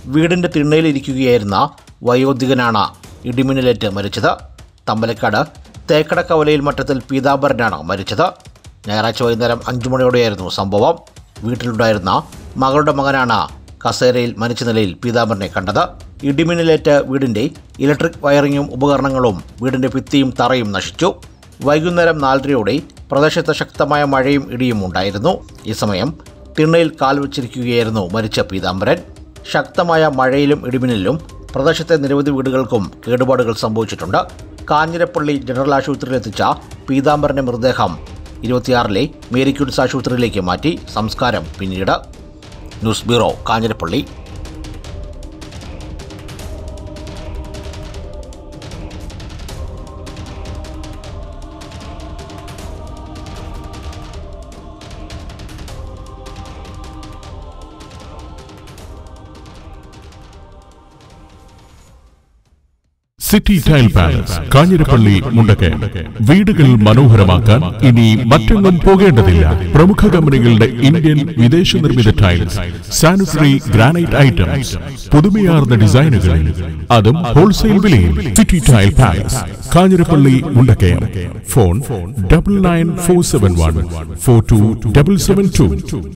വീടിന്റെ തിണ്ണയിലിരിക്കുകയായിരുന്ന വയോധികനാണ് ഇടിമിന്നലേറ്റ് മരിച്ചത്. തമ്പലക്കാട് തേക്കട കവലയിൽ മറ്റത്തിൽ പീതാംബരനാണ് മരിച്ചത്. ഞായറാഴ്ച വൈകുന്നേരം 5 മണിയോടെയായിരുന്നു സംഭവം. വീട്ടിലുണ്ടായിരുന്ന മകളുടെ മകനാണ് കസേരയിൽ മരിച്ച നിലയിൽ പീതാംബരനെ കണ്ടത്. ഇടിമിന്നലേറ്റ് വീടിന്റെ ഇലക്ട്രിക് വയറിങ്ങും ഉപകരണങ്ങളും വീടിന്റെ ഭിത്തിയും തറയും നശിച്ചു. വൈകുന്നേരം 4:30 പ്രദേശത്ത് ശക്തമായ മഴയും ഇടിയും ഉണ്ടായിരുന്നു. ഈ സമയം തിണ്ണയിൽ കാൽ വച്ചിരിക്കുകയായിരുന്നു മരിച്ച പീതാംബരൻ. ശക്തമായ മഴയിലും ഇടിമിന്നലിലും പ്രദേശത്തെ നിരവധി വീടുകൾക്കും കേടുപാടുകൾ സംഭവിച്ചിട്ടുണ്ട്. കാഞ്ഞിരപ്പള്ളി ജനറൽ ആശുപത്രിയിലെത്തിച്ച പീതാംബരന്റെ മൃതദേഹം 26-ലെ മേരി ക്യൂൻസ് ആശുപത്രിയിലേക്ക് മാറ്റി. സംസ്കാരം പിന്നീട്. News bureau, Kanjirappally. City tile palace, Kanjirappally, Mundakayam. വീടുകൾ മനോഹരമാക്കാൻ ഇനി മറ്റെങ്ങും പോകേണ്ടതില്ല. പ്രമുഖ കമ്പനികളുടെ ഇന്ത്യൻ വിദേശ നിർമ്മിത ടൈൽസ്, സാനിറ്ററി ഗ്രാനൈറ്റ് ഐറ്റംസ്, പുതുമയാർന്ന ഡിസൈനുകളിൽ, അതും ഹോൾസെയിൽ വിലയിൽ. City tile palace, Kanjirappally, Mundakayam. Phone 9947142772.